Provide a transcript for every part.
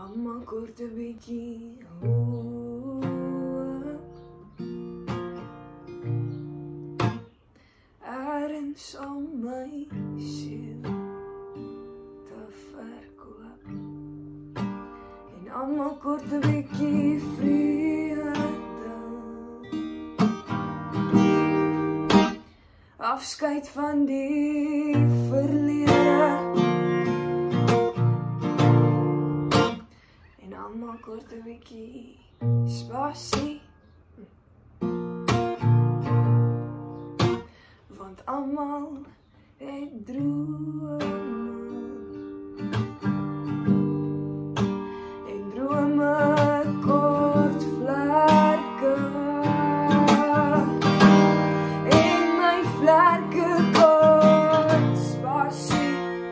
Almal kort 'n bietjie hoor. Êrens al my siel te verkoop. En almal kort 'n bietjie vrede. Afskeid van die verlede. En almal kort 'n bietjie spasie. Want almal het drome. En drome kort vlerke. En my vlerke kort spasie.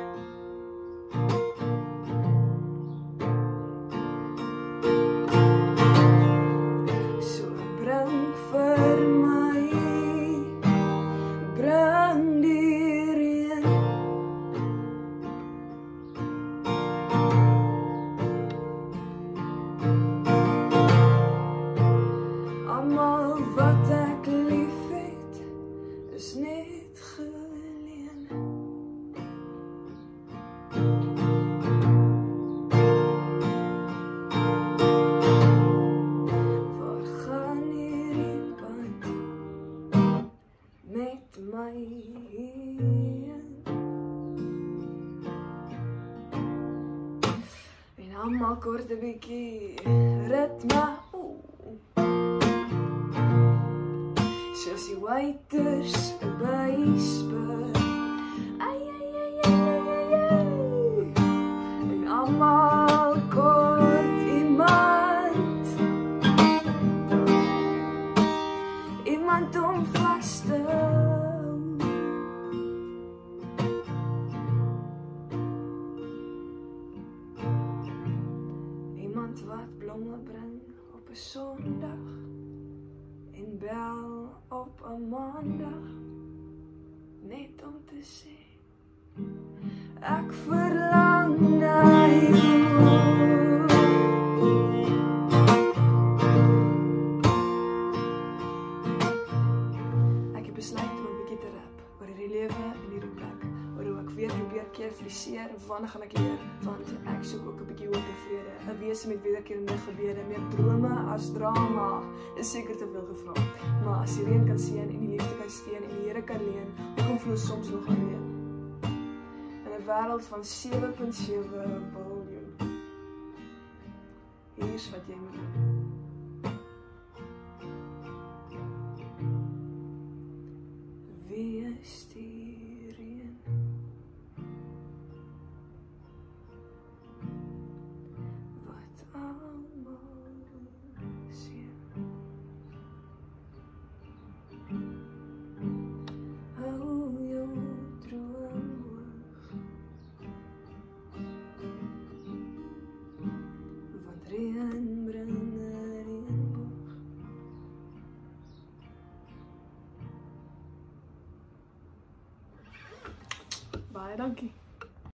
So bring vir my, bring die reën. Almal wat ek lief het, is net geleen. Waar gaan hierdie pad met my heen? En almal kort 'n bietjie ritme. Soos die waiters by Spur. Ai, ai, ai, ai, ai, ai. En almal kort iemand. Iemand om vas te hou. Iemand wat blomme bring op 'n Sondag. En bel op 'n Maandag, net om te sê ek verlang na jou. Ek het besluit om 'n bietjie te rap oor hierdie lewe en hierdie plek, oor hoe ek weer probeer keer fliseer en wanneer gaan ek leer, want ek soek ook 'n bietjie hoop en vrede, 'n wese met wederkerende gebede, meer drome as drama, is seker te veel gevra, maar as die reën kan seën en die liefde kan steun en die Here kan leen, hoekom voel ons soms nog alleen? In 'n wêreld van 7.7 biljoen, hier's wat jy moet doen. Wees die reën. Wat almal sien. Hou jou droom hoog. Want reën bring 'n reënboog. Baie dankie.